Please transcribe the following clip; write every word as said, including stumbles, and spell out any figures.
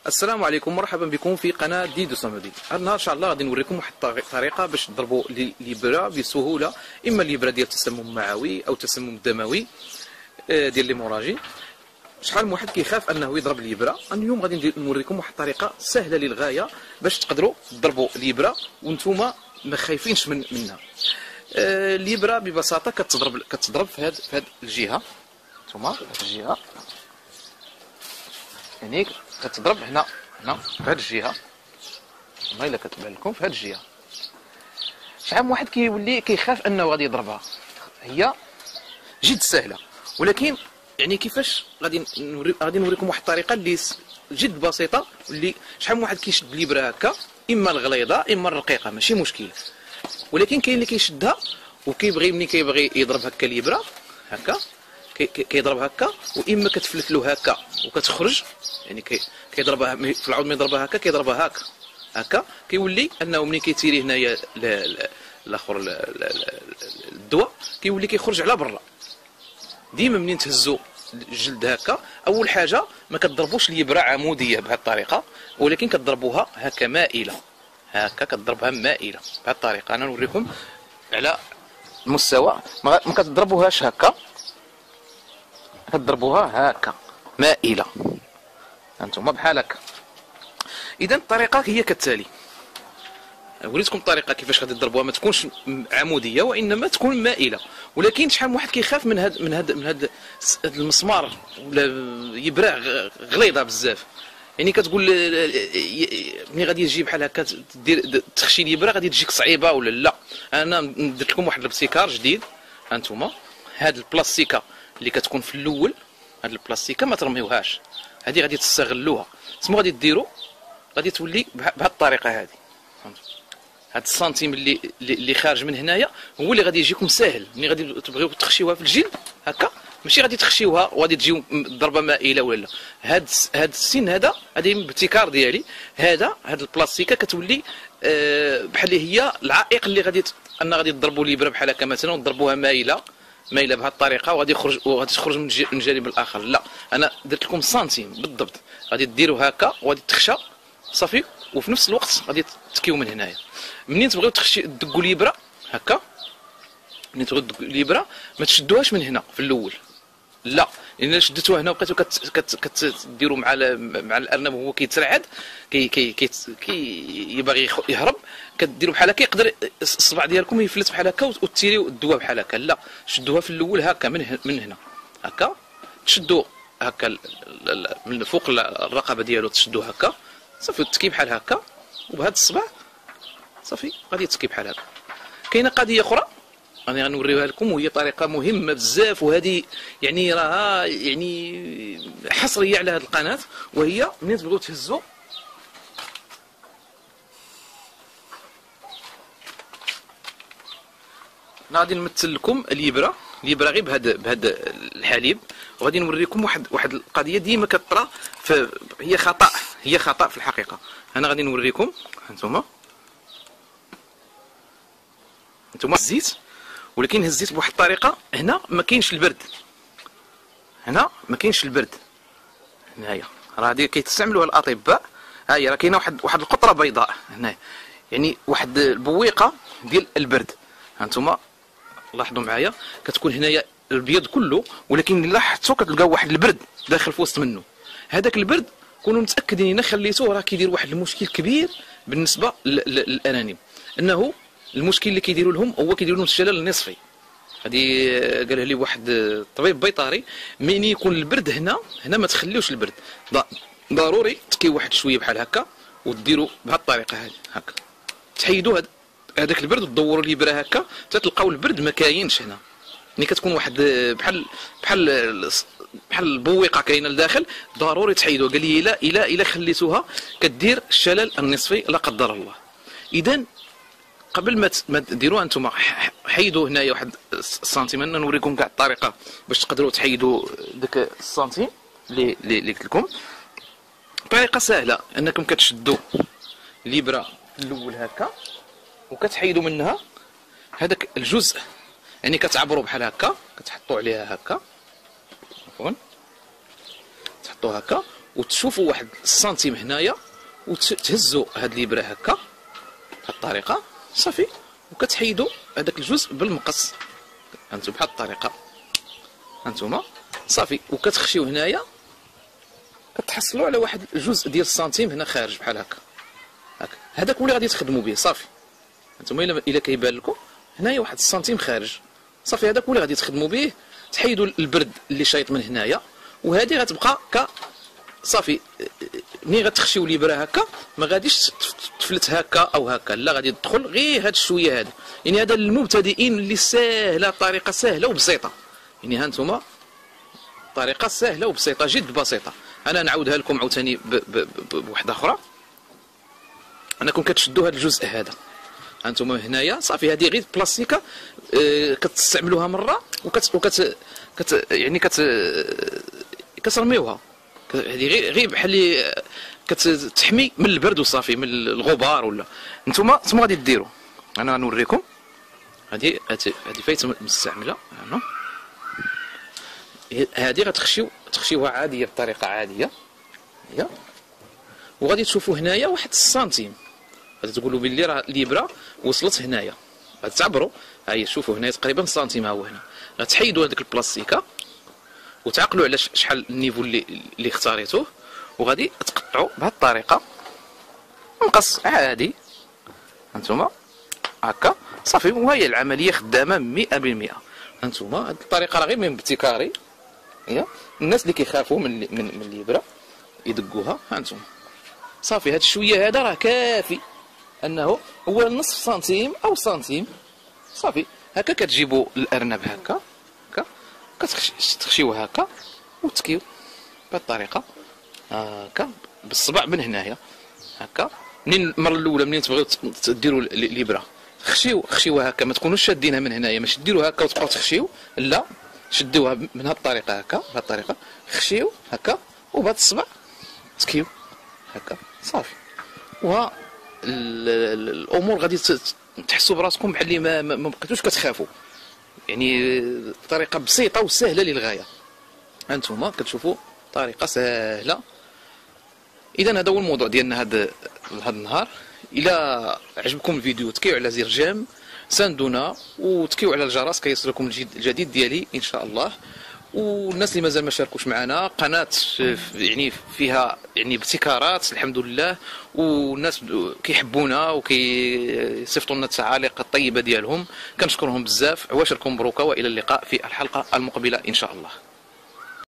السلام عليكم، مرحبا بكم في قناه ديدو صمدي. النهار ان شاء الله غادي نوريكم واحد الطريقه باش تضربوا الابره بسهوله، اما الابره ديال التسمم المعوي او التسمم الدموي ديال ليموراجي. شحال من واحد كيخاف انه يضرب الابره. اليوم غادي نوريكم واحد الطريقه سهله للغايه باش تقدروا تضربوا الابره وانتم ما خايفينش من منها. الابره ببساطه كتضرب كتضرب في هذه في هذه الجهه، انتم في هذه الجهه، يعني كتضرب هنا هنا في هذه الجهه، والله الا كتبان لكم في هذه الجهه. شحال من واحد كيولي كيخاف انه غادي يضربها. هي جد سهله، ولكن يعني كيفاش غادي نوري غادي نوريكم واحد الطريقه اللي جد بسيطه، اللي شحال من واحد كيشد الابره هكا، اما الغليظه اما الرقيقه ماشي مشكل، ولكن كاين اللي كيشدها وكيبغي ملي كيبغي يضرب هكا الابره هكا كيضرب هكا، واما كتفلت له هكا وكتخرج، يعني كيضربها في العود، ما يضربها هكا كيضربها هكا هكا، كيولي انه ملي كيتيري هنايا الاخر الدواء كيولي كيخرج على برا. ديما منين تهزوا الجلد هكا، اول حاجه ما كتضربوش الابره عموديه بهذه الطريقه، ولكن كتضربوها هكا مائله، هكا كتضربها مائله بهذه الطريقه. انا نوريكم على المستوى، ما كتضربوهاش هكا، كتضربوها هكا مائله، انتم بحال هكا. اذا الطريقه هي كالتالي، وريتكم الطريقه كيفاش غادي تضربوها، ما تكونش عموديه وانما تكون مائله. ولكن شحال من واحد كيخاف من هاد من هاد من هاد المسمار ولا يبرع غليظه بزاف، يعني كتقول ملي غادي يجي بحال هكا دير تخشي الابره غادي تجيك صعيبه ولا لا. انا درت لكم واحد الابتكار جديد، هانتوما هاد البلاستيكه اللي كتكون في الاول، هاد البلاستيكه ما ترميوهاش، هذه غادي تستغلوها. تسمو غادي ديروا غادي تولي بهذه الطريقه هذه. هاد السنتيم اللي اللي خارج من هنايا هو اللي غادي يجيكم ساهل ملي غادي تبغيو تخشيوها في الجلد هكا، ماشي غادي تخشيوها وغادي تجيو ضربه مائله ولا لا. هاد هاد السن هذا هذه الابتكار ديالي، هذا هاد البلاستيكه كتولي أه بحال هي العائق اللي غادي ان غادي تضربوا الابره بحال هكا مثلا وتضربوها مائله مايله بهذه الطريقه، وغادي يخرج وغادي تخرج من الجانب الاخر. لا، انا درت لكم سنتيم بالضبط، غادي ديروا هكا وغادي تخشى صافي، وفي نفس الوقت غادي تكيو من هنايا. منين تبغيو تخشي تدقوا الابره هكا، منين تبغيو تدقوا الابره ما تشدوهاش من هنا في الاول، لا، لان شديتوها هنا وبقيتو كتديروا مع مع الارنب وهو كيترعد كي كي كي, كي يبغي يهرب، كديروا بحال هكا، يقدر الصبع ديالكم يفلت بحال هكا وتيريو الدواء بحال هكا. لا، شدوها في الاول هكا من من هنا هكا، تشدوا هكا من فوق الرقبه ديالو، تشدوه هكا صافي وتكي بحال هكا، وبهذا الصبع صافي غادي تكي بحال هكا. كاينه قضيه اخرى انا غنوريوها لكم، وهي طريقه مهمه بزاف، وهذه يعني راها يعني حصريه على هذه القناه، وهي منين تبغيو تهزوا انا غادي نمثل لكم الابره الابره غير بهذا بهذا الحليب، وغادي نوريكم واحد واحد القضيه ديما كطرا، هي خطا هي خطا في الحقيقه. انا غادي نوريكم، هانتوما هانتوما الزيت، ولكن هزيت بواحد الطريقه. هنا ما كاينش البرد، هنا ما كاينش البرد، هنايا راه هذه كيستعملوها الاطباء. ها هي راه كاينه واحد واحد القطره بيضاء هنايا، يعني واحد البويقه ديال البرد. هانتوما لاحظوا معايا كتكون هنايا البيض كله، ولكن الا لاحظتوا كتلقاو واحد البرد داخل في وسط منه. هذاك البرد كونوا متاكدين الا خليتوه راه كيدير واحد المشكل كبير بالنسبه للانانيم، انه المشكل اللي كيديروا لهم هو كيديروا لهم الشلل النصفي. هذه قالها لي واحد الطبيب بيطري، ملي يكون البرد هنا هنا ما تخليوش البرد، ضروري تكي واحد شويه بحال هكا وديروا بهذه الطريقه هذه هكا، تحيدوا هذاك البرد وتدوروا الابره هكا حتى تلقاو البرد ما كاينش هنا. ملي كتكون واحد بحال بحال بحال البويقه كاينه لداخل، ضروري تحيدوها. قال لي الا الا الا خليتوها كدير الشلل النصفي لا قدر الله. اذا قبل ما ما ديروها انتم حيدوا هنايا واحد السنتيم، انا نوريكم كاع الطريقه باش تقدروا تحيدوا داك السنتيم اللي اللي قلت لكم. طريقه سهله، انكم كتشدوا الابره الاول هكا وكتحيدوا منها هذاك الجزء، يعني كتعبروا بحال هكا، كتحطوا عليها هكا، عفوا تحطوا هكا وتشوفوا واحد السنتيم هنايا وتهزوا هاد الابره هكا بهاد الطريقه صافي، وكتحيدوا هذاك الجزء بالمقص هانتوما بهاد الطريقه هانتوما صافي، وكتخشيو هنايا كتحصلوا على واحد الجزء ديال السنتيم هنا خارج بحال هكا هكا. هذاك هو اللي غادي تخدموا به صافي. هانتوما الا الا كيبان لكم هنايا واحد السنتيم خارج صافي، هذاك هو اللي غادي تخدموا به. تحيدوا البرد اللي شايط من هنايا، وهذه غتبقى ك صافي. ملي غتخشيو الابره هكا ما غاديش تفلت هكا او هكا، لا غادي تدخل غير هاد الشويه هذا. يعني هذا للمبتدئين اللي ساهله، طريقه ساهله وبسيطه. يعني هانتوما طريقه ساهله وبسيطه جد بسيطه. انا نعاودها لكم عاوتاني بوحده اخرى. انكم كتشدوا هذا الجزء هذا هانتوما هنايا صافي، هذه غير بلاستيكه آه كتستعملوها مره وكت وكت كت يعني كت كترميوها. هذه غير غير بحال اللي كتحمي من البرد وصافي، من الغبار ولا. نتوما نتوما غادي ديروا، انا غنوريكم. هذه هذه فايته مستعمله هنا، هذه غتخشيو تخشيوها عاديه بطريقه عاديه هي، وغادي تشوفوا هنايا واحد السنتيم. غادي تقولوا باللي راه الابره وصلت هنايا، غادي تعبروا. ها هي شوفوا هنايا تقريبا سنتيم ها هو هنا. غتحيدوا هذيك البلاستيكه وتعقلوا على شحال النيفو اللي اللي اختاريتوه، وغادي تقطعوا بهذه الطريقه مقص عادي هانتوما هكا صافي. وهي العمليه خدامه مئة بالمئة. هانتوما هذه الطريقه راه غير من ابتكاري هي. الناس اللي كيخافوا من من من الابره يدقوها هانتوما صافي. هاد الشويه هذا راه كافي انه هو نصف سنتيم او سنتيم صافي. هكا كتجيبوا الارنب هكا هكا كتخشيوه هكا وتكيو بهذه الطريقه هكا بالصبع من هنايا هكا. منين المره الاولى منين تبغيو ديروا الابره خشيو خشيوها هكا، ما تكونوش شادينها من هنايا، ماشي ديروها هكا وتبقاو تخشيو، لا شدوها من هذه الطريقه هكا بهذه الطريقه خشيو هكا، وبهذا الصبع تكيو هكا صافي. و الامور غادي تحسوا براسكم بحال اللي ما, ما بقيتوش كتخافوا. يعني طريقه بسيطه وسهله للغايه. هانتوما كتشوفوا طريقه سهله. اذا هذا هو الموضوع ديالنا هذا هذا النهار. الى عجبكم الفيديو تكيو على زر جيم، ساندونا وتكيو على الجرس كيصلكم الجديد ديالي ان شاء الله. والناس اللي مازال ما شاركوش معنا، قناه يعني فيها يعني ابتكارات الحمد لله، والناس كيحبونا وكيصيفطوا لنا التعاليق الطيبه ديالهم، كنشكرهم بزاف. عواشركم مبروكه، والى اللقاء في الحلقه المقبله ان شاء الله.